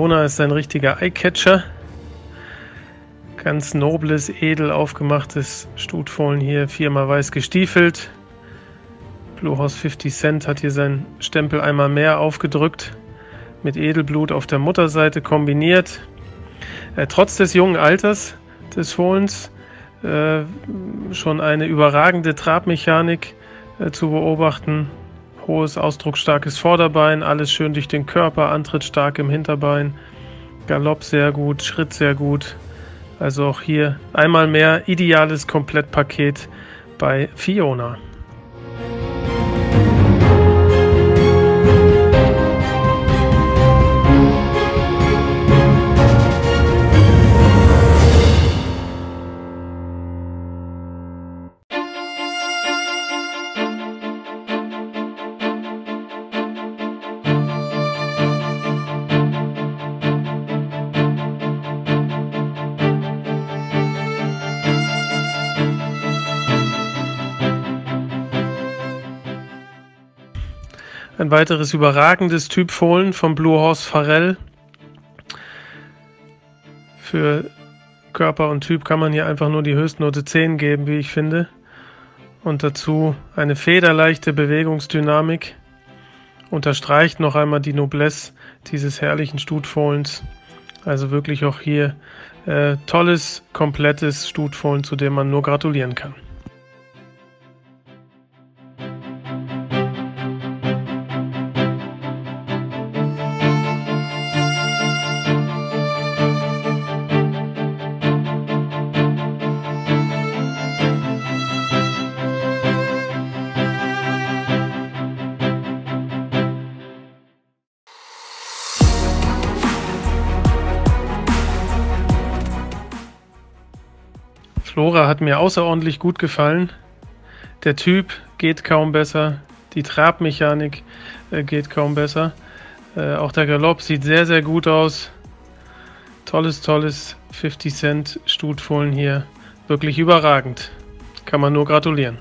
Fiona ist ein richtiger Eyecatcher. Ganz nobles, edel aufgemachtes Stutfohlen hier, 4-mal weiß gestiefelt. Blue Horse 50 Cent hat hier seinen Stempel einmal mehr aufgedrückt, mit Edelblut auf der Mutterseite kombiniert. Trotz des jungen Alters des Fohlens schon eine überragende Trabmechanik zu beobachten. Hohes, ausdrucksstarkes Vorderbein, alles schön durch den Körper, Antritt stark im Hinterbein, Galopp sehr gut, Schritt sehr gut. Also auch hier einmal mehr ideales Komplettpaket bei Fiona. Ein weiteres überragendes Typfohlen vom Blue Horse Farell. Für Körper und Typ kann man hier einfach nur die Höchstnote 10 geben, wie ich finde. Und dazu eine federleichte Bewegungsdynamik. Unterstreicht noch einmal die Noblesse dieses herrlichen Stutfohlens. Also wirklich auch hier tolles, komplettes Stutfohlen, zu dem man nur gratulieren kann. Flora hat mir außerordentlich gut gefallen. Der Typ geht kaum besser, die Trabmechanik geht kaum besser. Auch der Galopp sieht sehr, sehr gut aus. Tolles 50 Cent Stutfohlen hier. Wirklich überragend. Kann man nur gratulieren.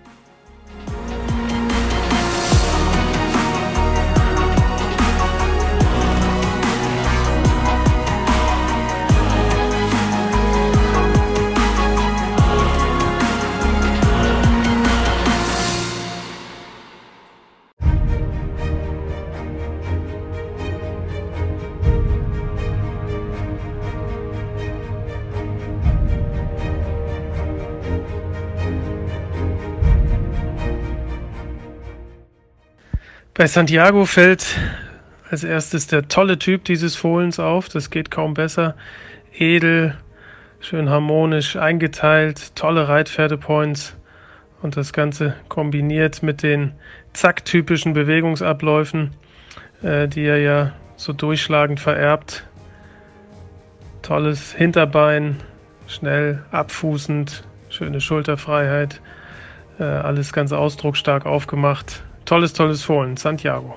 Bei Santiago fällt als erstes der tolle Typ dieses Fohlens auf. Das geht kaum besser. Edel, schön harmonisch eingeteilt, tolle Reitpferdepoints und das Ganze kombiniert mit den Zack-typischen Bewegungsabläufen, die er ja so durchschlagend vererbt. Tolles Hinterbein, schnell abfußend, schöne Schulterfreiheit, alles ganz ausdrucksstark aufgemacht. Tolles Fohlen, Santiago.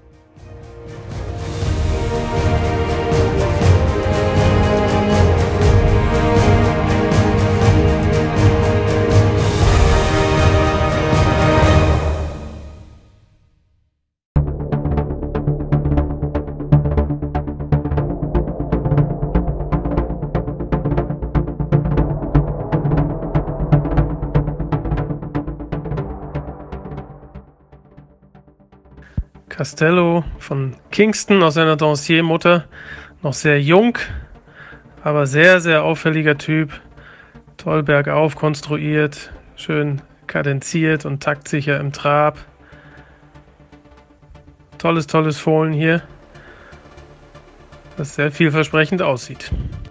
Castello von Kingston aus einer Dancier-Mutter, noch sehr jung, aber sehr, sehr auffälliger Typ. Toll bergauf konstruiert, schön kadenziert und taktsicher im Trab. Tolles Fohlen hier, das sehr vielversprechend aussieht.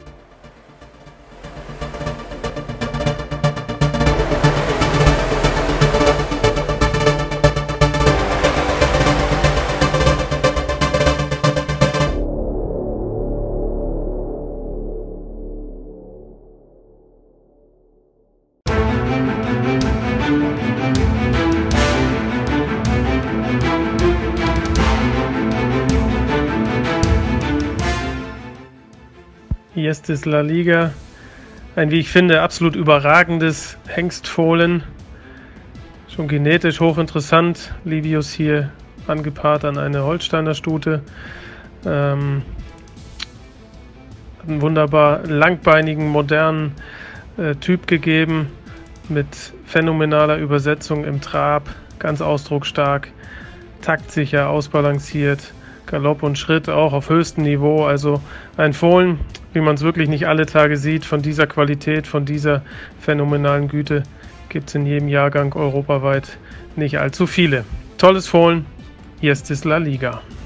Erstes La Liga, ein, wie ich finde, absolut überragendes Hengstfohlen, schon genetisch hochinteressant. Livius hier angepaart an eine Holsteiner Stute, Hat einen wunderbar langbeinigen, modernen Typ gegeben, mit phänomenaler Übersetzung im Trab, ganz ausdrucksstark, taktsicher, ausbalanciert, Galopp und Schritt auch auf höchstem Niveau. Also ein Fohlen, wie man es wirklich nicht alle Tage sieht, von dieser Qualität, von dieser phänomenalen Güte, gibt es in jedem Jahrgang europaweit nicht allzu viele. Tolles Fohlen, hier ist es La Liga.